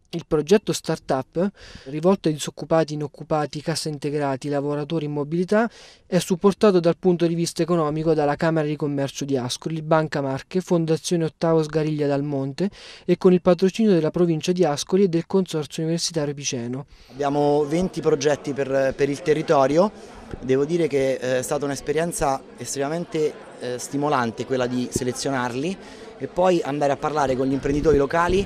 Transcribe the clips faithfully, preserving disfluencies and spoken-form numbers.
Il progetto Startup, rivolto ai disoccupati, inoccupati, cassaintegrati, lavoratori in mobilità, è supportato dal punto di vista economico dalla Camera di Commercio di Ascoli, Banca Marche, Fondazione Ottavo Sgariglia Dal Monte e con il patrocinio della provincia di Ascoli e del Consorzio Universitario Piceno. Abbiamo venti progetti per, per il territorio, devo dire che è stata un'esperienza estremamente eh, stimolante quella di selezionarli e poi andare a parlare con gli imprenditori locali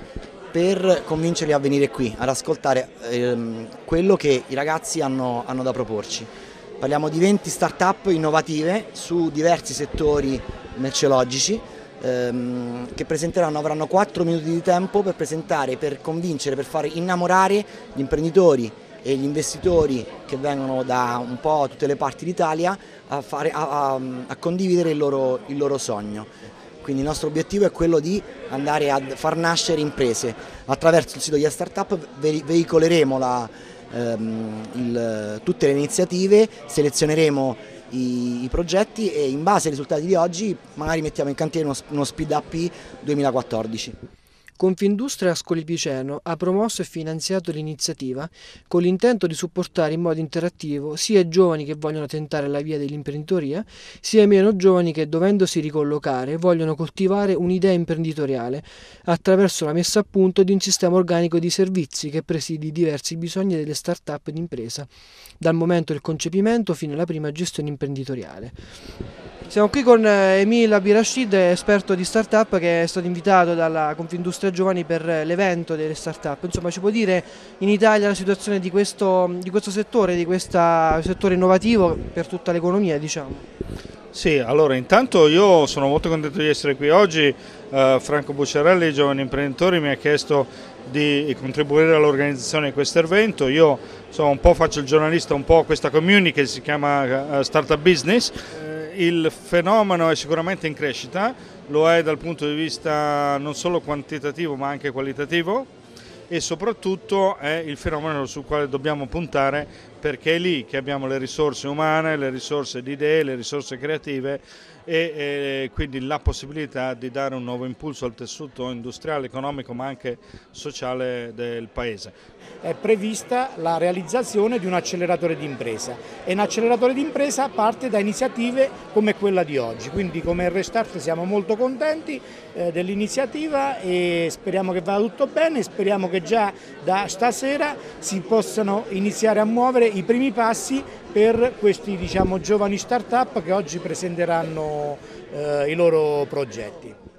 per convincerli a venire qui, ad ascoltare ehm, quello che i ragazzi hanno, hanno da proporci. Parliamo di venti start-up innovative su diversi settori merceologici ehm, che presenteranno, avranno quattro minuti di tempo per presentare, per convincere, per fare innamorare gli imprenditori e gli investitori che vengono da un po' tutte le parti d'Italia a, fare, a, a, a condividere il loro, il loro sogno. Quindi il nostro obiettivo è quello di andare a far nascere imprese. Attraverso il sito di Startup veicoleremo la, ehm, il, tutte le iniziative, selezioneremo i, i progetti e in base ai risultati di oggi magari mettiamo in cantiere uno, uno Speed A P duemilaquattordici. Confindustria Ascoli Piceno ha promosso e finanziato l'iniziativa con l'intento di supportare in modo interattivo sia i giovani che vogliono tentare la via dell'imprenditoria, sia i meno giovani che, dovendosi ricollocare, vogliono coltivare un'idea imprenditoriale attraverso la messa a punto di un sistema organico di servizi che presidi i diversi bisogni delle start-up d'impresa, dal momento del concepimento fino alla prima gestione imprenditoriale. Siamo qui con Emil Abirashid, esperto di startup, che è stato invitato dalla Confindustria Giovani per l'evento delle startup. Insomma, ci può dire in Italia la situazione di questo, di questo settore, di questo settore innovativo per tutta l'economia, diciamo? Sì, allora intanto io sono molto contento di essere qui oggi. Uh, Franco Bucciarelli, giovane imprenditore, mi ha chiesto di contribuire all'organizzazione di questo evento. Io so, un po' faccio il giornalista, un po' questa community che si chiama uh, Startup Business. Il fenomeno è sicuramente in crescita, lo è dal punto di vista non solo quantitativo ma anche qualitativo e soprattutto è il fenomeno sul quale dobbiamo puntare perché è lì che abbiamo le risorse umane, le risorse di idee, le risorse creative e, e quindi la possibilità di dare un nuovo impulso al tessuto industriale, economico ma anche sociale del Paese. È prevista la realizzazione di un acceleratore di impresa e un acceleratore di impresa parte da iniziative come quella di oggi, quindi come Restart siamo molto contenti eh, dell'iniziativa e speriamo che vada tutto bene, speriamo che già da stasera si possano iniziare a muovere i primi passi per questi, diciamo, giovani start-up che oggi presenteranno eh, i loro progetti.